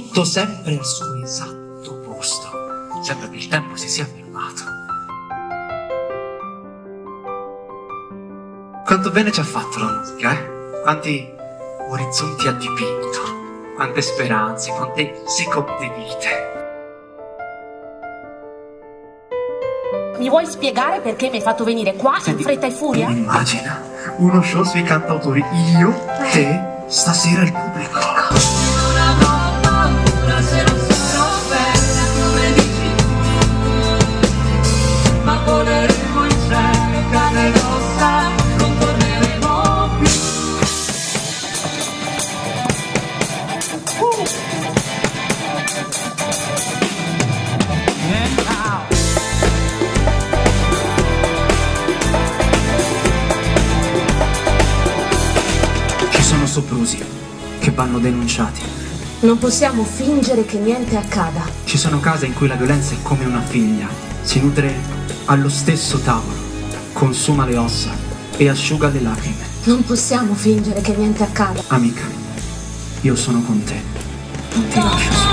tutto sempre al suo esatto posto. Sembra che il tempo si sia fermato. Quanto bene ci ha fatto la musica, eh? Quanti orizzonti ha dipinto, quante speranze, quante seconde vite. Mi vuoi spiegare perché mi hai fatto venire qua in fretta e furia? Immagina uno show sui cantautori, io, te, stasera il pubblico. Non avrò paura se non sarò bella come dici tu, ma voleremo in cielo, carne rossa, non torneremo più. Ci sono soprusi che vanno denunciati. Non possiamo fingere che niente accada. Ci sono case in cui la violenza è come una figlia, si nutre allo stesso tavolo, consuma le ossa e asciuga le lacrime. Non possiamo fingere che niente accada. Amica, io sono con te, non ti lascio solo.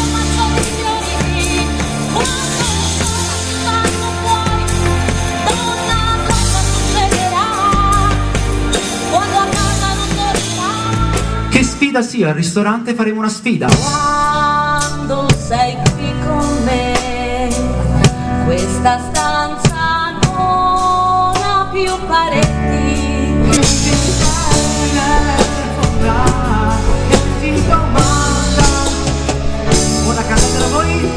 Che sfida sia, al ristorante faremo una sfida. Quando sei qui con me, questa stanza non ha più pareti. Una casa da voi?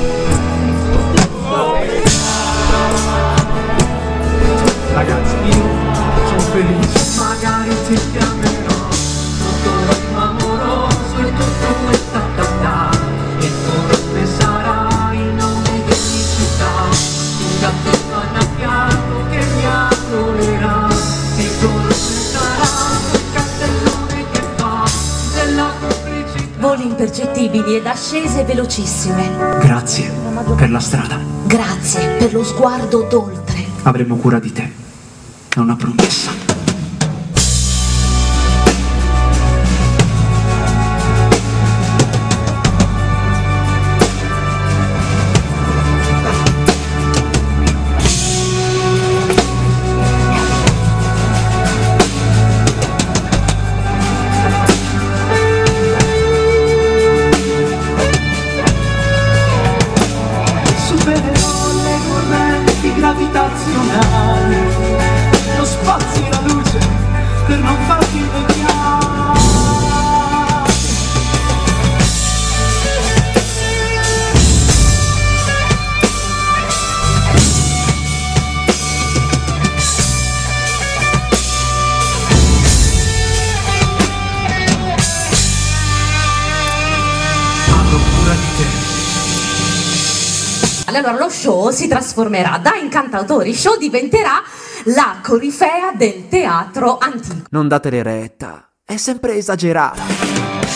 Ragazzi, io sono felice. Magari ti chiamerò tutto amoroso e tutto questa città. E forse sarà il nome di ogni città. Un gatto annaffiato che mi adorerà. E forse sarà quel cartellone che fa della pubblicità. Voli impercettibili ed ascese velocissime. Grazie per la strada. Grazie per lo sguardo d'oltre. Avremo cura di te. È una promessa. Supererò le correnti gravitazionali, lo spazio e la luce per non farti invecchiare. Avrò cura di te. Allora lo show si trasformerà da incantautori, show diventerà la corifea del teatro antico. Non datele retta, è sempre esagerata.